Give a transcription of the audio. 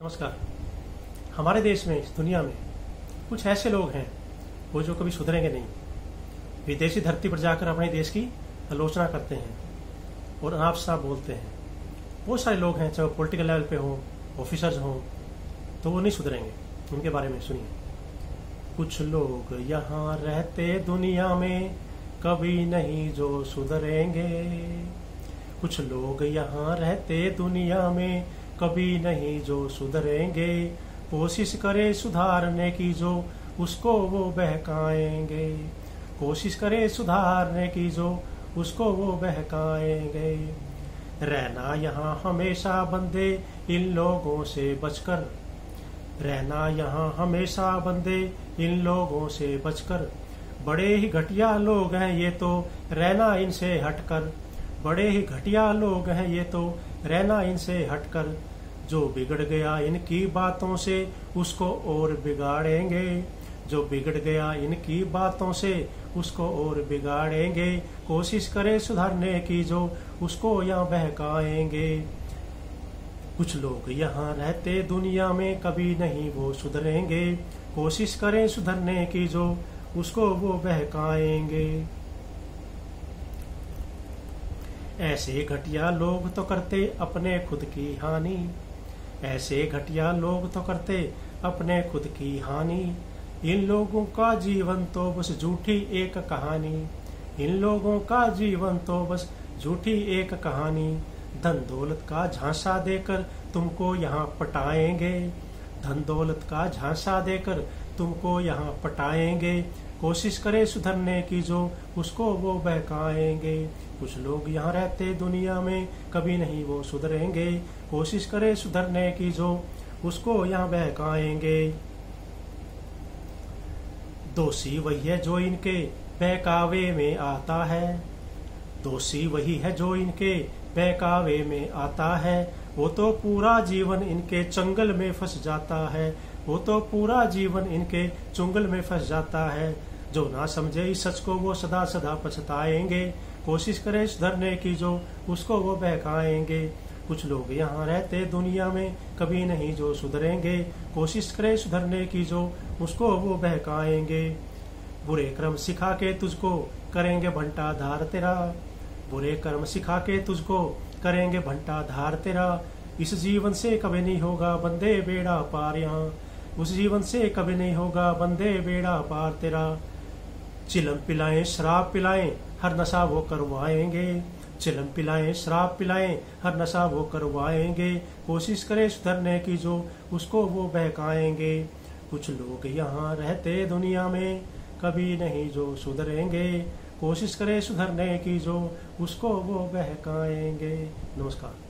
नमस्कार। हमारे देश में, इस दुनिया में कुछ ऐसे लोग हैं वो जो कभी सुधरेंगे नहीं। विदेशी धरती पर जाकर अपने देश की आलोचना करते हैं और अनाप शनाप बोलते हैं। बहुत सारे लोग हैं, चाहे वो पॉलिटिकल लेवल पे हों, ऑफिसर्स हों, तो वो नहीं सुधरेंगे। उनके बारे में सुनिए। कुछ लोग यहाँ रहते दुनिया में कभी नहीं जो सुधरेंगे। कुछ लोग यहाँ रहते दुनिया में कभी नहीं जो सुधरेंगे। कोशिश करे सुधारने की जो उसको वो बहकाएंगे। कोशिश करे सुधारने की जो उसको वो बहकाएंगे। रहना यहाँ हमेशा बंदे इन लोगों से बचकर। रहना यहाँ हमेशा बंदे इन लोगों से बचकर। बड़े ही घटिया लोग हैं ये तो, रहना इनसे हटकर। बड़े ही घटिया लोग हैं ये तो, रहना इनसे हटकर। जो बिगड़ गया इनकी बातों से उसको और बिगाड़ेंगे। जो बिगड़ गया इनकी बातों से उसको और बिगाड़ेंगे। कोशिश करे सुधारने की जो उसको यहाँ बहकाएंगे। कुछ लोग यहाँ रहते दुनिया में कभी नहीं वो सुधरेंगे। कोशिश करें सुधरने की जो उसको वो बहकाएंगे। ऐसे घटिया लोग तो करते अपने खुद की हानि। ऐसे घटिया लोग तो करते अपने खुद की हानि। इन लोगों का जीवन तो बस झूठी एक कहानी। इन लोगों का जीवन तो बस झूठी एक कहानी। धन दौलत का झांसा देकर तुमको यहाँ पटाएंगे। धन दौलत का झांसा देकर तुमको यहाँ पटाएंगे। कोशिश करे सुधरने की जो उसको वो बहकाएंगे। कुछ लोग यहाँ रहते दुनिया में कभी नहीं वो सुधरेंगे। कोशिश करे सुधरने की जो उसको यहाँ बहकाएंगे। दोषी वही है जो इनके बहकावे में आता है। दोषी वही है जो इनके बहकावे में आता है। वो तो पूरा जीवन इनके चंगल में फंस जाता है। वो तो पूरा जीवन इनके चुंगल में फंस जाता है। जो ना समझे इस सच को वो सदा सदा पछताएंगे। कोशिश करे सुधरने की जो उसको वो बहकाएंगे। कुछ लोग यहाँ रहते दुनिया में कभी नहीं जो सुधरेंगे। कोशिश करे सुधरने की जो उसको वो बहकाएंगे। बुरे कर्म सिखा के तुझको करेंगे भंटा धार तेरा। बुरे कर्म सिखा के तुझको करेंगे भंटा धार तेरा। इस जीवन से कभी नहीं होगा बंदे बेड़ा पार यहाँ। उस जीवन से कभी नहीं होगा बंदे बेड़ा पार तेरा। चिलम पिलाएं शराब पिलाएं हर नशा वो करवाएंगे। चिलम पिलाएं शराब पिलाएं हर नशा वो करवाएंगे। कोशिश करे सुधरने की जो उसको वो बहकाएंगे। कुछ लोग यहाँ रहते दुनिया में कभी नहीं जो सुधरेंगे। कोशिश करे सुधरने की जो उसको वो बहकाएंगे। नमस्कार।